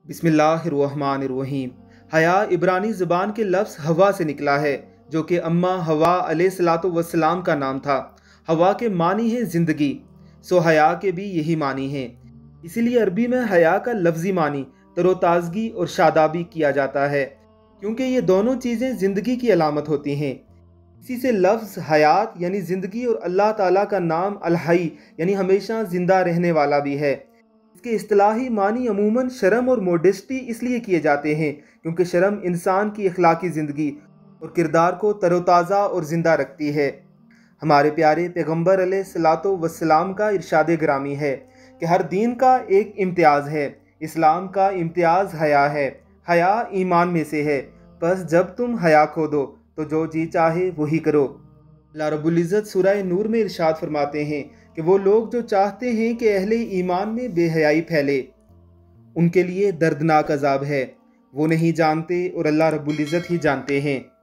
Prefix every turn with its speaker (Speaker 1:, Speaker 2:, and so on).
Speaker 1: बिस्मिल्लाहिर्रहमानिर्रहीम। हया इब्रानी ज़बान के लफ्ज़ हवा से निकला है, जो कि अम्मा हवा अलैहिस्सलातु वस्सलाम का नाम था। हवा के मानी है ज़िंदगी, सो हया के भी यही मानी हैं। इसीलिए अरबी में हया का लफ्ज़ी मानी तरोताज़गी और शादाबी किया जाता है, क्योंकि ये दोनों चीज़ें ज़िंदगी की अलामत होती हैं। इसी से लफ्ज़ हयात यानी ज़िंदगी और अल्लाह ताला का नाम अल-हई यानी हमेशा ज़िंदा रहने वाला भी है। इसके इस्तिलाही मानी अमूमन शर्म और मोडेस्टी इसलिए किए जाते हैं क्योंकि शर्म इंसान की अखलाकी ज़िंदगी और किरदार को तरोताज़ा और ज़िंदा रखती है। हमारे प्यारे पैगम्बर अलैहिस्सलातु वस्सलाम का इरशाद ग्रामी है कि हर दीन का एक इम्तियाज़ है, इस्लाम का इम्तियाज़ हया है। हया ईमान में से है, बस जब तुम हया खो दो तो जो जी चाहे वही करो। अल्लाह रब्बुल इज़्ज़त सूरह नूर में इरशाद फरमाते हैं कि वो लोग जो चाहते हैं कि अहले ईमान में बेहयाई फैले, उनके लिए दर्दनाक अज़ाब है। वो नहीं जानते और अल्लाह रब्बुल इज़्ज़त ही जानते हैं।